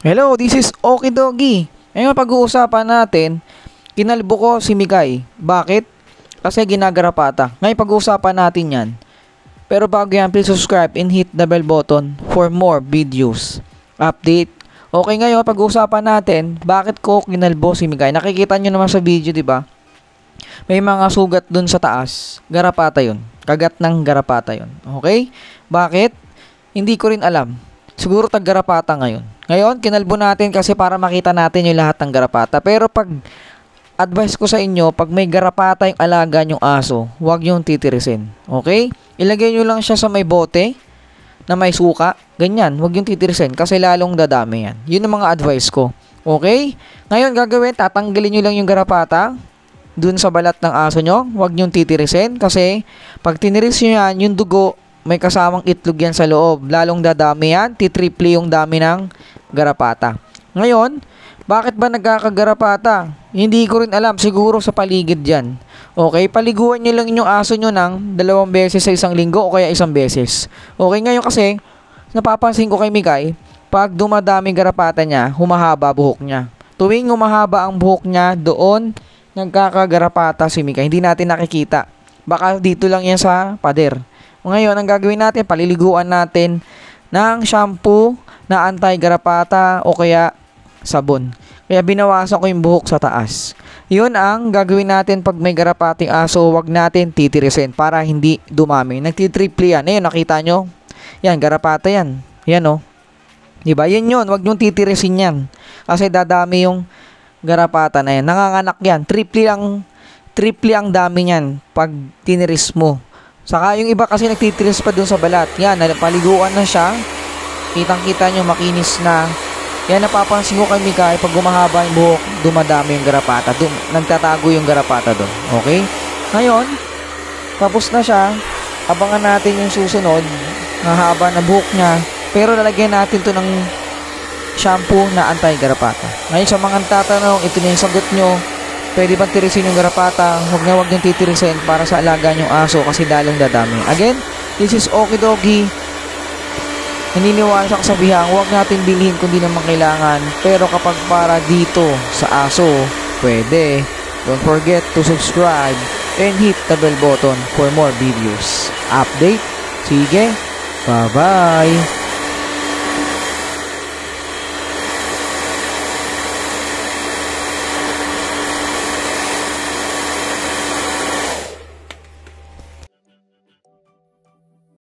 Hello, this is Okidogi. Ngayon pag-uusapan natin, kinalbo ko si Mikay. Bakit? Kasi ginagarapata. Ngayon pag-uusapan natin yan. Pero bago yan, please subscribe and hit the bell button for more videos. Update. Okay, ngayon pag-uusapan natin, bakit ko kinalbo si Mikay. Nakikita nyo naman sa video, di ba? May mga sugat dun sa taas. Garapata yun. Kagat ng garapata yun. Okay? Bakit? Hindi ko rin alam. Siguro tag-garapata ngayon. Ngayon, kinalbo natin kasi para makita natin yung lahat ng garapata. Pero pag advice ko sa inyo, pag may garapata yung alaga nyong aso, huwag yung titirisin. Okay? Ilagay nyo lang siya sa may bote na may suka. Ganyan, huwag yung titirisin kasi lalong dadami yan. Yun ang mga advice ko. Okay? Ngayon, gagawin, tatanggalin nyo lang yung garapata dun sa balat ng aso nyo. Huwag yung titirisin kasi pag tiniris nyo yan, yung dugo, may kasamang itlog yan sa loob. Lalong dadami yan. Titriple yung dami ng garapata. Ngayon, bakit ba nagkakagarapata? Hindi ko rin alam. Siguro sa paligid dyan. Okay, paliguan nyo lang yung aso nyo ng 2 beses sa isang linggo o kaya 1 beses. Okay, ngayon kasi, napapansin ko kay Mikay, pag dumadami garapata niya, humahaba buhok niya. Tuwing humahaba ang buhok niya, doon nagkakagarapata si Mikay. Hindi natin nakikita. Baka dito lang yan sa pader. Ngayon, ang gagawin natin, paliliguan natin ng shampoo na anti-garapata o kaya sabon. Kaya binawasan ko yung buhok sa taas. Yun ang gagawin natin pag may garapating aso, wag natin titirisin para hindi dumami. Nagtitriple yan. Ayun, nakita nyo? Yan, garapata yan. Yan o. Diba? Yan yun. Wag nyo titirisin yan. Kasi dadami yung garapata na yan. Nanganganak yan. Triple ang dami yan pag tiniris mo. Saka yung iba kasi nagtitiris pa dun sa balat. Yan, paliguan na siya. Kitang-kita nyo, makinis na. Yan, napapansin ko kay Mikay, pag gumahaba yung buhok, dumadami yung garapata. Nagtatago yung garapata dun. Okay? Ngayon, tapos na siya. Abangan natin yung susunod. Mahaba na buhok niya. Pero lalagyan natin to ng shampoo na anti-garapata. Ngayon, sa mga tatanong, ito na yung sagot nyo. Pwede bang tirisin yung garapata? Huwag niyong titirisin para sa alaga niyong aso kasi lalong dadami. Again, this is Okidogi. Naniniwala siya kasabihan, huwag natin bilhin kung di naman kailangan. Pero kapag para dito sa aso, pwede. Don't forget to subscribe and hit the bell button for more videos. Update. Sige. Bye-bye.